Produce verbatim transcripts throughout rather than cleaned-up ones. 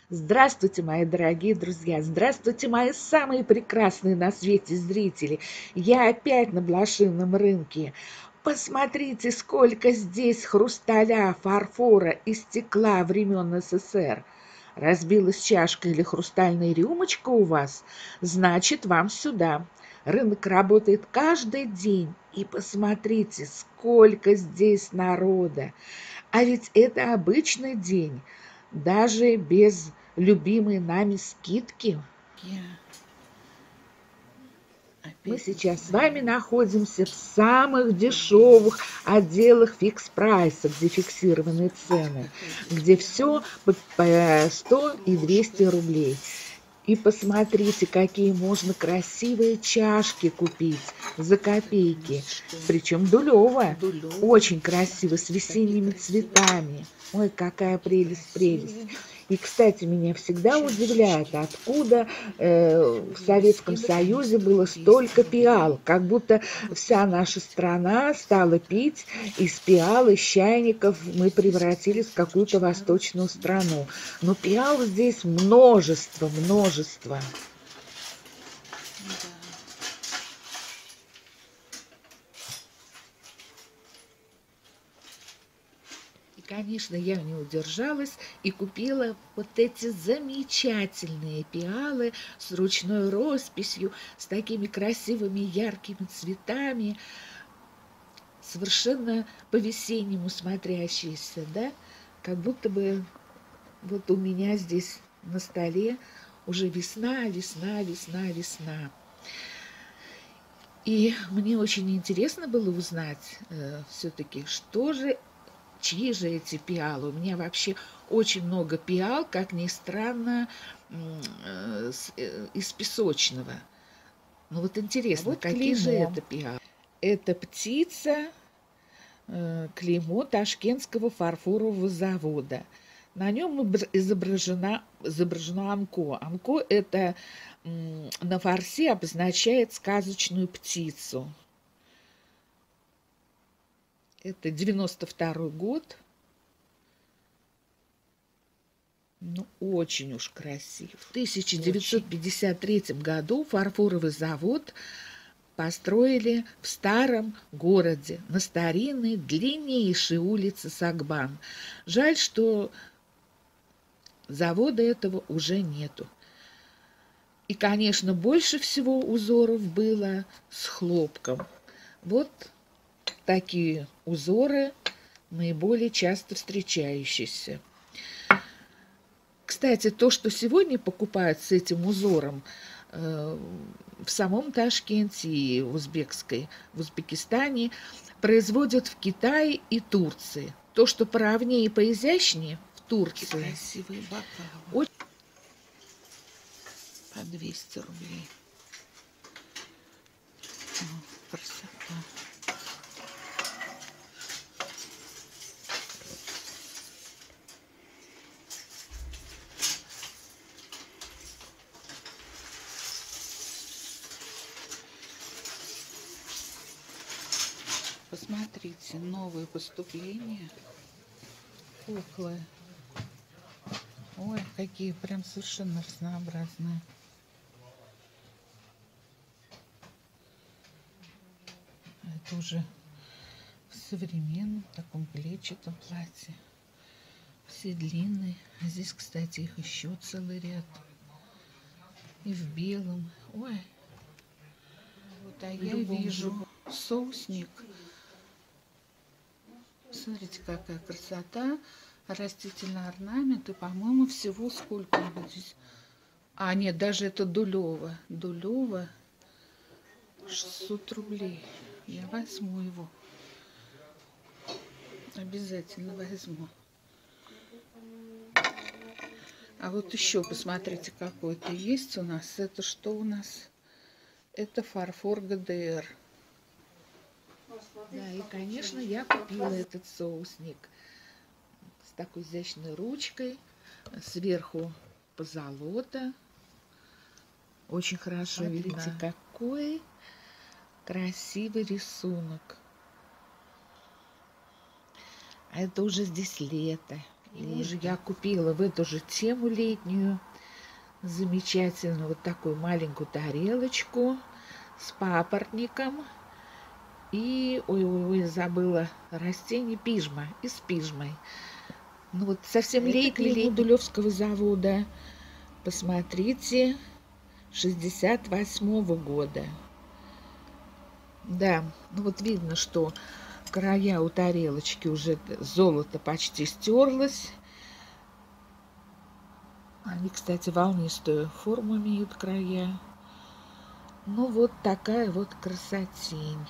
Здравствуйте, мои дорогие друзья! Здравствуйте, мои самые прекрасные на свете зрители! Я опять на блошином рынке. Посмотрите, сколько здесь хрусталя, фарфора и стекла времен СССР. Разбилась чашка или хрустальная рюмочка у вас? Значит, вам сюда. Рынок работает каждый день. И посмотрите, сколько здесь народа. А ведь это обычный день, даже без любимой нами скидки. Я Мы опять сейчас с называю. вами находимся в самых дешевых отделах фикс-прайса, где фиксированные цены, где все по сто и двести рублей. И посмотрите, какие можно красивые чашки купить за копейки. Причем Дулева. Очень красиво, с весенними цветами. Ой, какая прелесть, прелесть. И, кстати, меня всегда удивляет, откуда э, в Советском Союзе было столько пиал. Как будто вся наша страна стала пить из пиал, из чайников. Мы превратились в какую-то восточную страну. Но пиал здесь множество, множество. И, конечно, я не удержалась и купила вот эти замечательные пиалы с ручной росписью, с такими красивыми яркими цветами, совершенно по-весеннему смотрящиеся, да, как будто бы вот у меня здесь на столе уже весна, весна, весна, весна. И мне очень интересно было узнать э, все-таки, что же, чьи же эти пиалы. У меня вообще очень много пиал, как ни странно, э, с, э, из песочного. Ну вот интересно, а вот какие клеймо. Же это пиалы? Это птица, э, клеймо Ташкентского фарфорового завода. На нем изображена, изображено анко. Анко – это м, на фарсе обозначает сказочную птицу. Это девяносто второй год. Ну, очень уж красив. В тысяча девятьсот пятьдесят третьем году фарфоровый завод построили в старом городе, на старинной, длиннейшей улице Сагбан. Жаль, что завода этого уже нету. И, конечно, больше всего узоров было с хлопком. Вот такие узоры наиболее часто встречающиеся. Кстати, то, что сегодня покупают с этим узором э, в самом Ташкенте и в Узбекской, в Узбекистане, производят в Китае и Турции. То, что поровнее и поизящнее, в Турции. Красивые бокалы. По двести рублей. О, красота. Посмотрите, новые поступления. Куклы. Ой, какие прям совершенно разнообразные. Это уже в современном таком клетчатом платье. Все длинные. А здесь, кстати, их еще целый ряд. И в белом. Ой. Вот, а я вижу соусник. Смотрите, какая красота. Растительный орнамент. И, по-моему, всего сколько здесь. А, нет, даже это Дулева. Дулева. шестьсот рублей. Я возьму его. Обязательно возьму. А вот еще посмотрите, какой-то есть у нас. Это что у нас? Это фарфор ГДР. Да, и, конечно, я купила этот соусник с такой изящной ручкой, сверху позолота. Очень хорошо видите, какой красивый рисунок. А это уже здесь лето. И уже я купила в эту же тему летнюю замечательную вот такую маленькую тарелочку с папоротником. И, ой-ой-ой, забыла растение пижма, и с пижмой. Ну вот совсем летнего Дулевского завода. Посмотрите, шестьдесят восьмого года. Да, ну вот видно, что края у тарелочки уже золото почти стерлось. Они, кстати, волнистую форму имеют края. Ну вот такая вот красотень.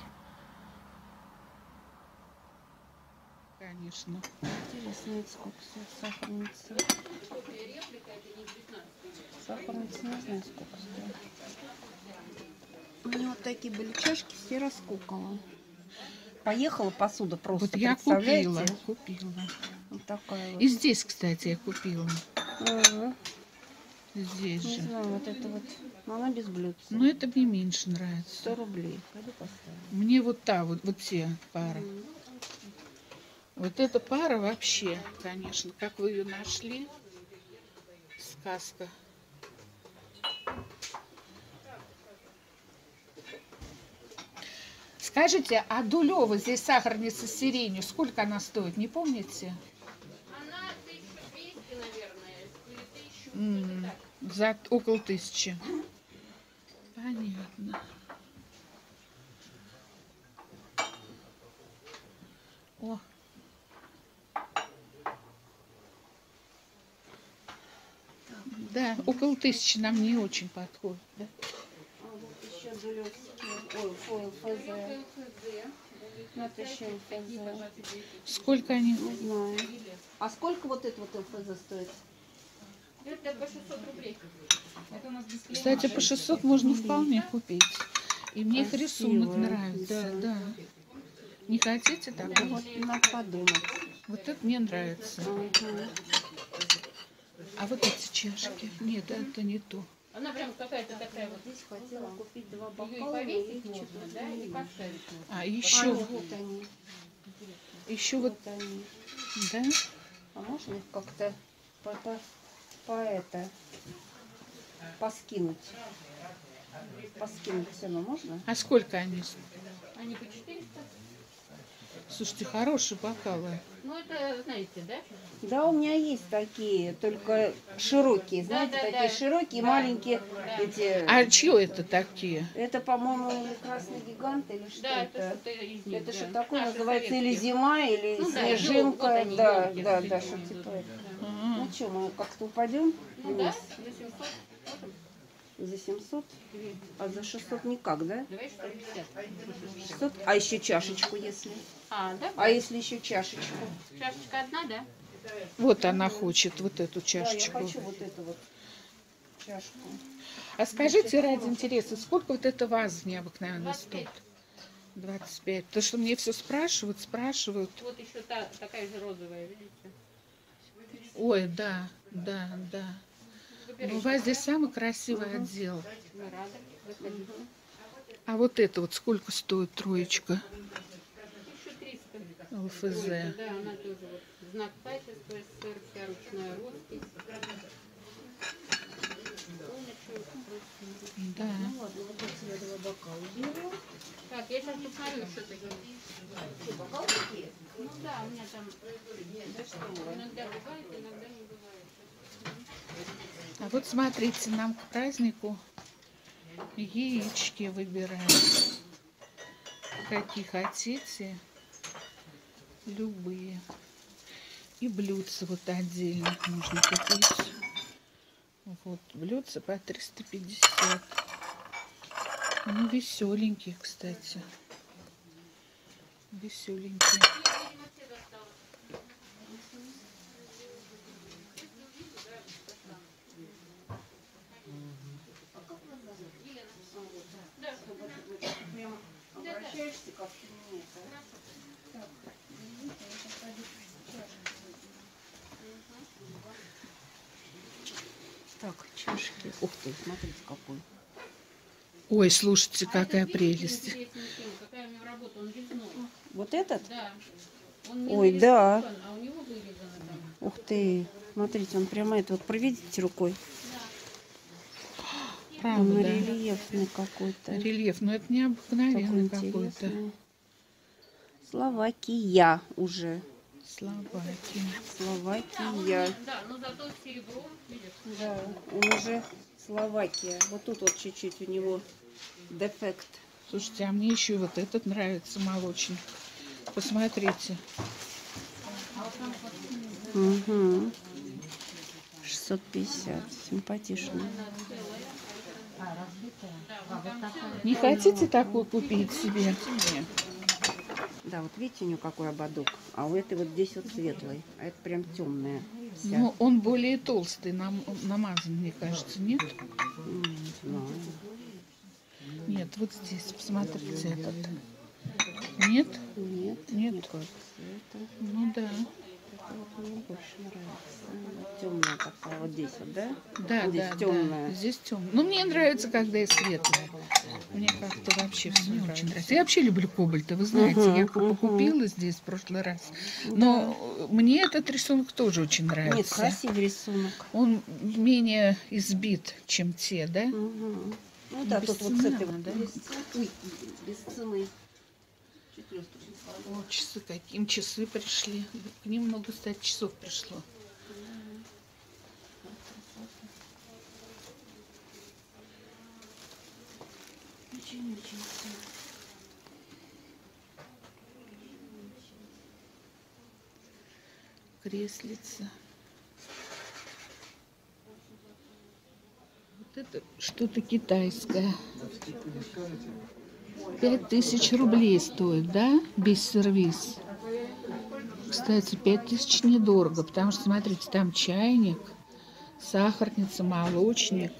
Конечно. Интересно, это сколько стоит сахарница? Сахарница не знаю, сколько стоит. У меня вот такие были чашки, все раскукала. Поехала посуда просто, Вот я купила, купила. Вот такая вот. И здесь, кстати, я купила. Угу. Здесь Не же. знаю, вот это вот. Но она без блюдца. Но это мне меньше нравится. сто рублей. Пойду поставлю. Мне вот та, вот, вот те пары. Угу. Вот эта пара вообще, конечно, как вы ее нашли, сказка. Скажите, а Дулева здесь сахарница с сиренью, сколько она стоит, не помните? Она тысяча двести, наверное, или тысячу. М, За около тысячи. Понятно. О. Да, около тысячи нам не очень подходит. Да? А вот еще дулевские. Ой, фойл, ФЗ. Ну, это еще ЛФЗ. Сколько они? Не знаю. А сколько вот это вот ЛФЗ стоит? Это по шестьсот рублей. Это у нас бесклеймовая. Кстати, по шестьсот можно вполне купить. И мне их рисунок Красивая. нравится. Да, да. Не хотите Да, такой? вот надо подумать. Вот это мне нравится. Ага. А вот эти чашки? Нет, это не то. Она прям какая-то такая вот. Здесь хотела купить два Ее и бокала, но повесить их можно, что-то да, и нет. поставить можно. А А, еще, нет, вот они. еще вот, Вот они. да? А можно их как-то по, по, по это поскинуть? Поскинуть цену можно? А сколько они? Они по четыреста. Слушайте, хорошие бокалы. Ну, это, знаете, да? Да, у меня есть такие, только широкие, знаете, да, такие да. широкие, Да. маленькие эти. А чье это такие? Это, по-моему, или красный гигант, или что Да, это это? что-то из них. Это да. что такое Наши называется, или советские. зима, или Ну да, снежинка. вот они, да, елки, да, вот да, эти что вот типа идут. этого. Ага. Ну что, мы как-то упадем Ну да, вниз? за семьсот. Можем? За семьсот? А за шестьсот никак, да? Давай шестьсот пятьдесят. шестьсот? А еще чашечку, если? А, да? А если еще чашечку? Чашечка одна, да? Вот она хочет, вот эту Да, я чашечку. хочу вот эту вот чашку. А скажите ради интереса, сколько вот эта ваза необыкновенно двадцать пять. стоит? двадцать пять. То, что мне все спрашивают, спрашивают. Вот еще та, такая же розовая, видите? Ой, да, да, да. Но у вас здесь самый красивый отдел. Мы рады. Заходите. А вот это вот сколько стоит троечка? Еще триста. ЛФЗ. Да, она тоже вот знак качества, СССР, вся ручная роспись. Да. Ну ладно, вот эти я два бокала беру. Так, я сейчас посмотрю, что такое. Что, бокалы такие? Ну да, у меня там Да что? иногда бывает, иногда не бывает. А вот смотрите, нам к празднику яички выбираем. Какие хотите. Любые. И блюдца вот отдельно можно купить. Вот, блюдца по триста пятьдесят. Ну, веселенькие, кстати. Веселенькие. Прям обращаешься как к мне, да? Так, извините, я сейчас пойду чашки. Так, чашки. Ух ты, смотрите, какой. Ой, слушайте, А какая этот, видите, прелесть. интересная тема, какая у него работа, он резной. Вот этот? Да. Он не Ой, да. нарисован, а у него вырезано там. Ух ты, смотрите, он прямо это вот проведите рукой. Правда, Он да. рельефный какой-то. Рельеф, но это Такой необыкновенный какой-то. интересный. Словакия уже. Словакия. Словакия. Да, но зато серебро, видишь. Да, он уже Словакия. Вот тут вот чуть-чуть у него дефект. Слушайте, а мне еще вот этот нравится молочник. Посмотрите. Угу. шестьсот пятьдесят. Симпатично. Не хотите такой купить себе? Да, вот видите, у него какой ободок. А у этой вот здесь вот светлый. А это прям темная. Вся. Ну, он более толстый, нам, намазан, мне кажется, нет? М, не знаю. Нет, вот здесь, посмотрите этот. Нет? Нет, Нет. мне кажется, это, Ну да. это вот мне больше нравится. Вот темная такая, вот здесь вот, да? Да, Вот здесь да, темная. да. Здесь темная. Ну, мне нравится, когда и светлая. Мне как-то вообще все не очень нравится. Я вообще люблю кобальты, вы знаете. Мгм, Я мгм. купила здесь в прошлый раз. Но мне этот рисунок тоже очень Нет, нравится. красивый рисунок. Он менее избит, чем те, да? Угу. Ну да, тут вот с Бесценная этой она, вот да? без, ой, без цены. Чуть люстру. О, часы, каким часы пришли. К ним много, кстати, часов пришло. Очень-очень. Креслица. Вот это что-то китайское. Пять тысяч рублей стоит, да? Без сервис. Кстати, пять тысяч недорого, потому что, смотрите, там чайник, сахарница, молочник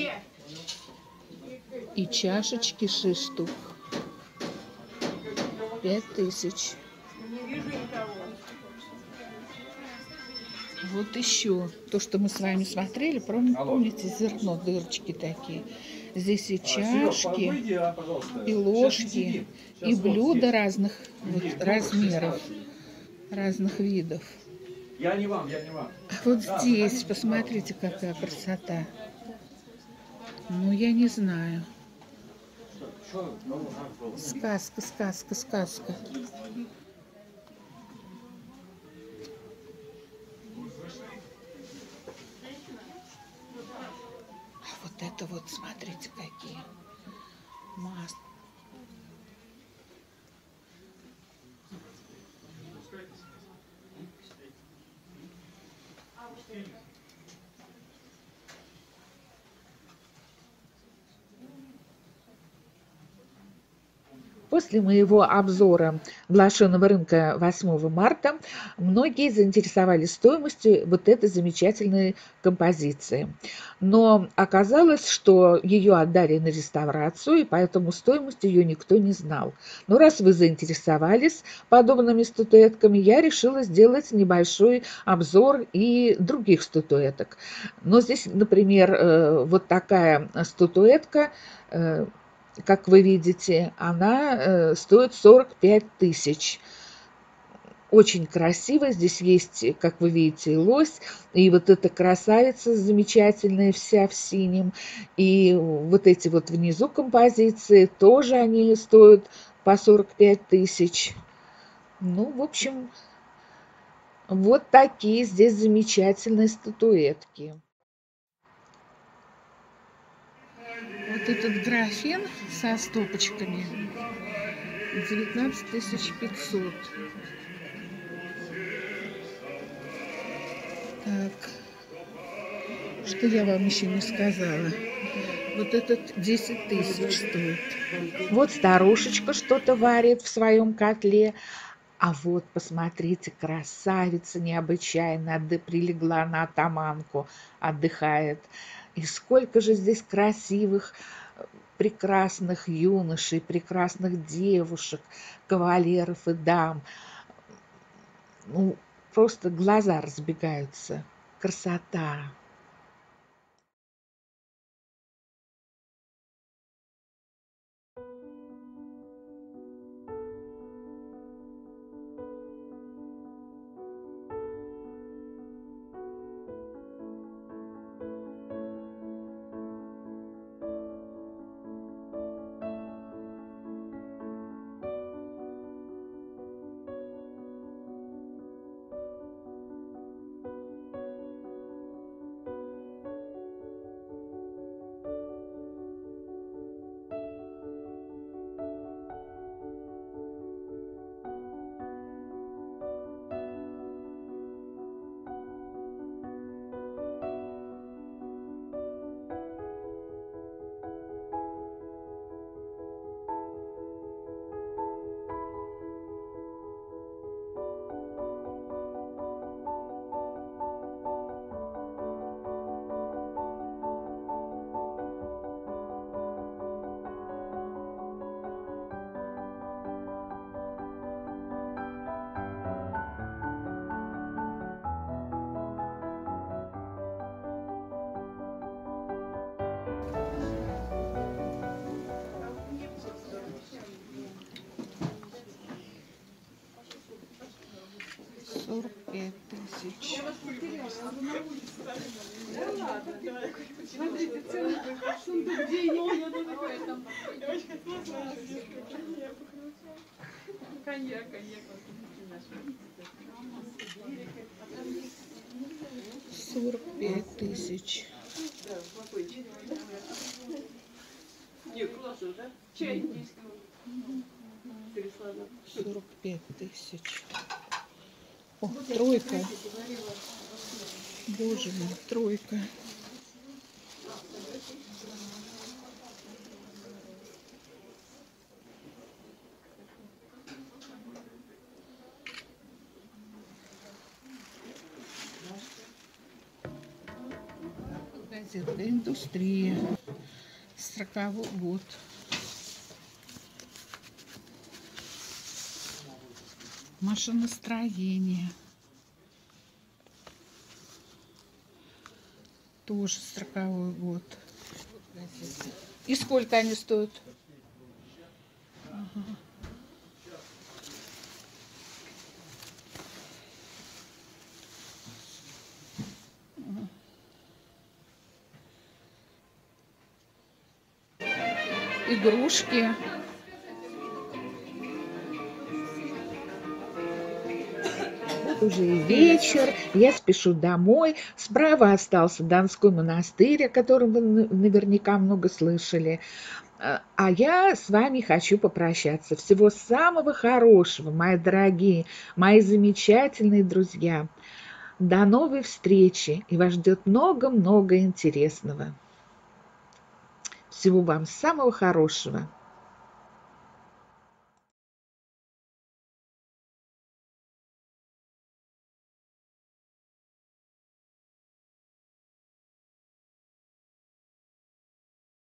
и чашечки шесть штук. Пять тысяч. Вот еще то, что мы с вами смотрели, пом- помните, зерно, дырочки такие. Здесь и чашки, и ложки, и блюда разных вот, размеров, разных видов. Я не вам, я не вам. Вот здесь, посмотрите, какая красота. Ну, я не знаю. Сказка, сказка, сказка. А вот это вот, смотрите, какие маски. После моего обзора блошиного рынка восьмого марта многие заинтересовались стоимостью вот этой замечательной композиции. Но оказалось, что ее отдали на реставрацию, и поэтому стоимость ее никто не знал. Но раз вы заинтересовались подобными статуэтками, я решила сделать небольшой обзор и других статуэток. Но здесь, например, вот такая статуэтка, как вы видите, она э, стоит сорок пять тысяч. Очень красиво. Здесь есть, как вы видите, и лось, и вот эта красавица замечательная, вся в синем. И вот эти вот внизу композиции тоже они стоят по сорок пять тысяч. Ну, в общем, вот такие здесь замечательные статуэтки. Вот этот графин со стопочками девятнадцать тысяч пятьсот. Так, что я вам еще не сказала? Вот этот десять тысяч стоит. Вот старушечка что-то варит в своем котле. А вот, посмотрите, красавица необычайно отды- прилегла на атаманку, отдыхает. И сколько же здесь красивых, прекрасных юношей, прекрасных девушек, кавалеров и дам. Ну, просто глаза разбегаются. Красота. тысяч. Сорок пять тысяч. Сорок пять тысяч. О, тройка. Боже мой, тройка. Газетная индустрия. Сороковой год. Машиностроение. Тоже сороковой год. И сколько они стоят? Ага. Игрушки. Вот уже и вечер, я спешу домой. Справа остался Донской монастырь, о котором вы наверняка много слышали. А я с вами хочу попрощаться. Всего самого хорошего, мои дорогие, мои замечательные друзья. До новой встречи, и вас ждет много-много интересного. Всего вам самого хорошего.